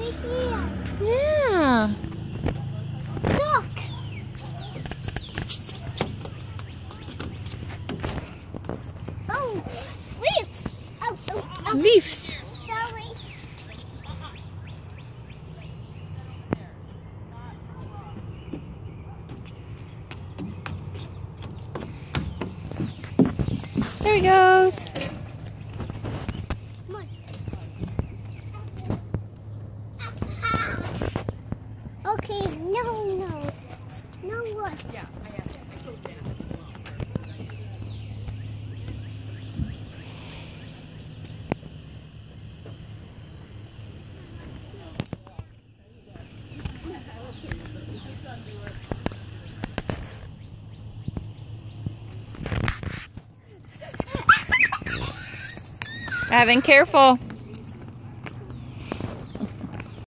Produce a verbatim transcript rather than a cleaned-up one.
here. Yeah. Look. Oh, leaves. Oh, oh, oh. Leaves. Sorry. There he goes. Come on. Okay, no, no. No what? Yeah, I have it. I told Dennis. Evan, careful.